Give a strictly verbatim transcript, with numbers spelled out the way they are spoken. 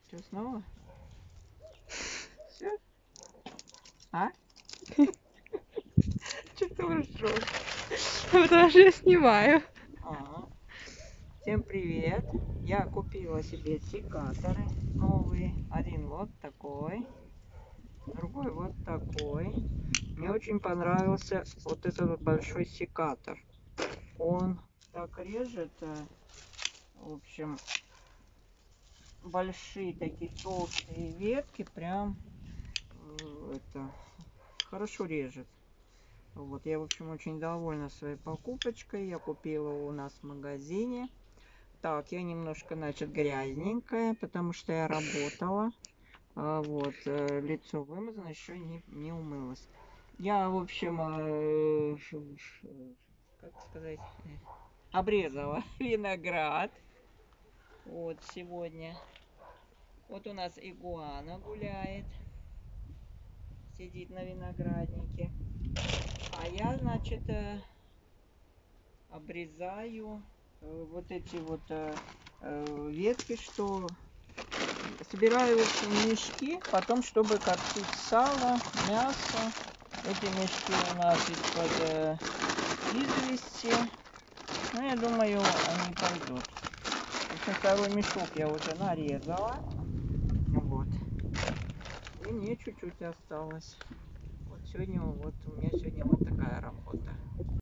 Что, снова? Все? А? Что ты ржешь? Потому что я снимаю. Ага. Всем привет! Я купила себе секаторы новые. Один вот такой, другой вот такой. Мне очень понравился вот этот вот большой секатор. Он так режет, в общем, большие такие толстые ветки, прям это хорошо режет. Вот, я, в общем, очень довольна своей покупочкой. Я купила у нас в магазине. Так, я немножко, значит, грязненькая, потому что я работала. А, вот, э, лицо вымазано, еще не, не умылась. Я, в общем, э, как сказать, обрезала виноград. Вот, сегодня. Вот у нас игуана гуляет. Сидит на винограднике. А я, значит, э, обрезаю э, вот эти вот э, э, ветки, что собираю в мешки, потом, чтобы коптить сало, мясо. Эти мешки у нас из-под э, извести. Ну, я думаю, они пойдут. В общем, второй мешок я уже нарезала. Вот. И мне чуть-чуть осталось. Вот сегодня, вот у меня сегодня вот такая работа.